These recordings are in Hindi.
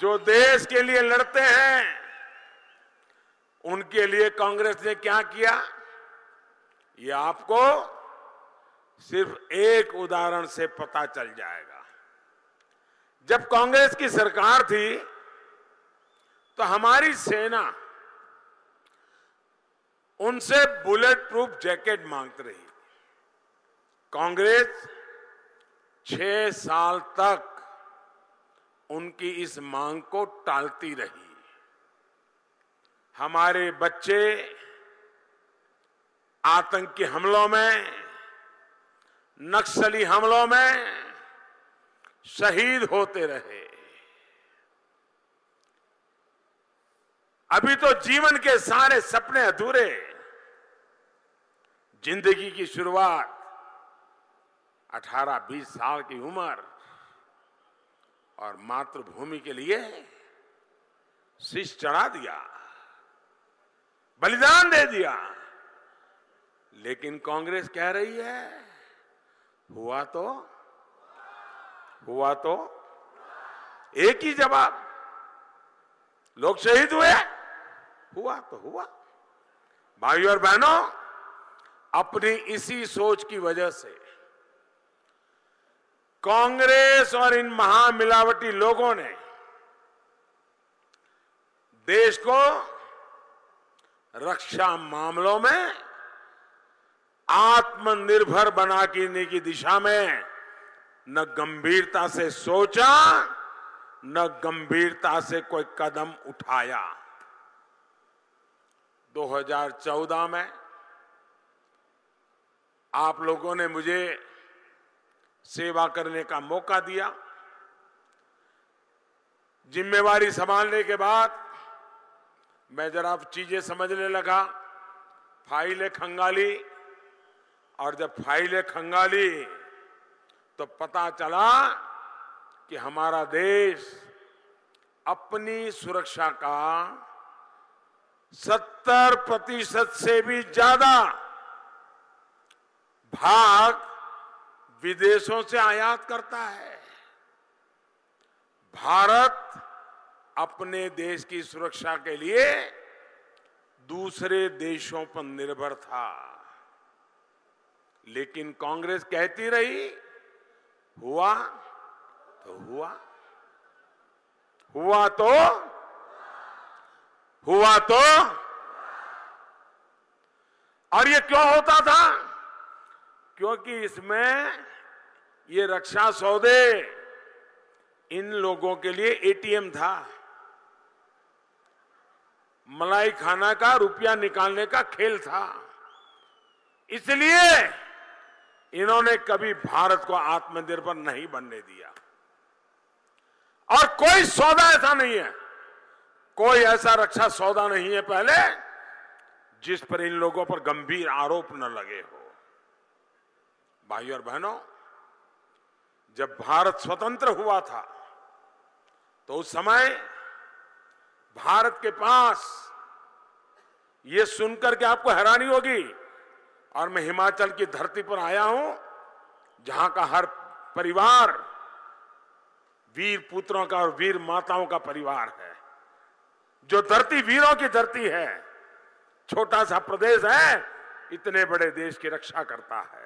जो देश के लिए लड़ते हैं उनके लिए कांग्रेस ने क्या किया, ये आपको सिर्फ एक उदाहरण से पता चल जाएगा। जब कांग्रेस की सरकार थी तो हमारी सेना उनसे बुलेट प्रूफ जैकेट मांगती रही। कांग्रेस 6 साल तक उनकी इस मांग को टालती रही। हमारे बच्चे आतंकी हमलों में, नक्सली हमलों में शहीद होते रहे। अभी तो जीवन के सारे सपने अधूरे। जिंदगी की शुरुआत 18-20 साल की उम्र और मातृभूमि के लिए शीश चढ़ा दिया, बलिदान दे दिया। लेकिन कांग्रेस कह रही है हुआ तो एक ही जवाब, लोग शहीद हुए, हुआ तो हुआ। भाइयों और बहनों, अपनी इसी सोच की वजह से कांग्रेस और इन महामिलावटी लोगों ने देश को रक्षा मामलों में आत्मनिर्भर बनाने की दिशा में न गंभीरता से सोचा, न गंभीरता से कोई कदम उठाया। 2014 में आप लोगों ने मुझे सेवा करने का मौका दिया। जिम्मेवारी संभालने के बाद मैं जरा चीजें समझने लगा, फाइलें खंगाली, और जब फाइलें खंगाली तो पता चला कि हमारा देश अपनी सुरक्षा का 70% से भी ज्यादा भाग विदेशों से आयात करता है। भारत अपने देश की सुरक्षा के लिए दूसरे देशों पर निर्भर था। लेकिन कांग्रेस कहती रही हुआ तो हुआ, हुआ तो और ये क्यों होता था? क्योंकि इसमें ये रक्षा सौदे इन लोगों के लिए एटीएम था, मलाई खाना का, रुपया निकालने का खेल था। इसलिए इन्होंने कभी भारत को आत्मनिर्भर नहीं बनने दिया। और कोई सौदा ऐसा नहीं है, कोई ऐसा रक्षा सौदा नहीं है पहले जिस पर इन लोगों पर गंभीर आरोप न लगे हो। भाइयों और बहनों, जब भारत स्वतंत्र हुआ था तो उस समय भारत के पास, ये सुनकर के आपको हैरानी होगी, और मैं हिमाचल की धरती पर आया हूं जहां का हर परिवार वीर पुत्रों का और वीर माताओं का परिवार है। जो धरती वीरों की धरती है, छोटा सा प्रदेश है, इतने बड़े देश की रक्षा करता है।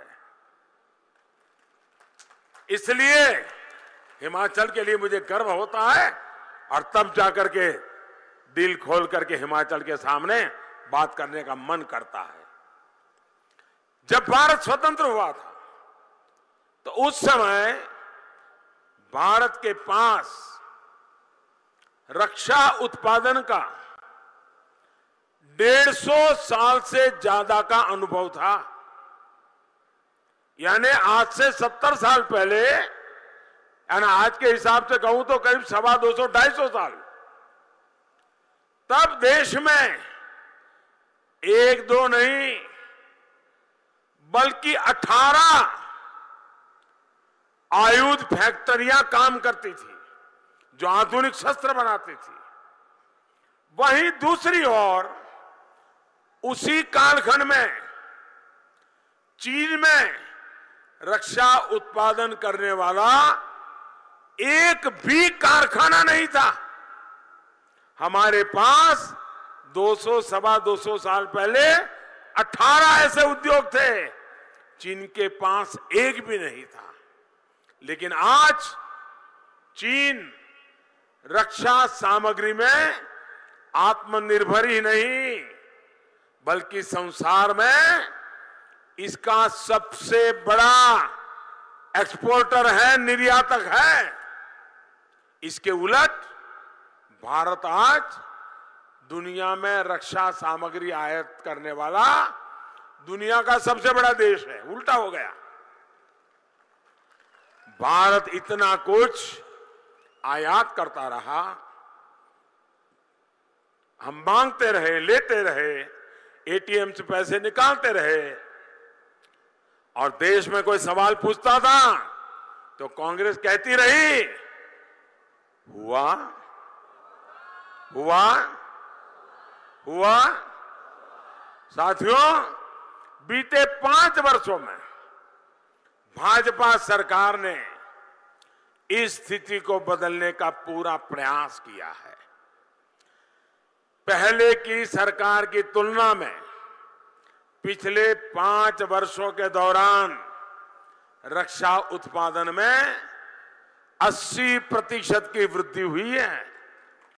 इसलिए हिमाचल के लिए मुझे गर्व होता है, और तब जाकर के दिल खोल करके हिमाचल के सामने बात करने का मन करता है। जब भारत स्वतंत्र हुआ था तो उस समय भारत के पास रक्षा उत्पादन का 150 साल से ज्यादा का अनुभव था। यानी आज से 70 साल पहले, यानी आज के हिसाब से कहूं तो करीब 250-250 साल, तब देश में 1-2 नहीं बल्कि 18 आयुध फैक्ट्रियां काम करती थी जो आधुनिक शस्त्र बनाती थी। वहीं दूसरी ओर उसी कालखंड में चीन में रक्षा उत्पादन करने वाला एक भी कारखाना नहीं था। हमारे पास 200 सवा 200 साल पहले 18 ऐसे उद्योग थे जिनके पास एक भी नहीं था। लेकिन आज चीन रक्षा सामग्री में आत्मनिर्भर ही नहीं बल्कि संसार में इसका सबसे बड़ा एक्सपोर्टर है, निर्यातक है। इसके उलट भारत आज दुनिया में रक्षा सामग्री आयात करने वाला दुनिया का सबसे बड़ा देश है। उल्टा हो गया। भारत इतना कुछ आयात करता रहा, हम मांगते रहे, लेते रहे, एटीएम से पैसे निकालते रहे, और देश में कोई सवाल पूछता था तो कांग्रेस कहती रही हुआ हुआ हुआ। साथियों, बीते 5 वर्षों में भाजपा सरकार ने इस स्थिति को बदलने का पूरा प्रयास किया है। पहले की सरकार की तुलना में पिछले 5 वर्षों के दौरान रक्षा उत्पादन में 80% की वृद्धि हुई है।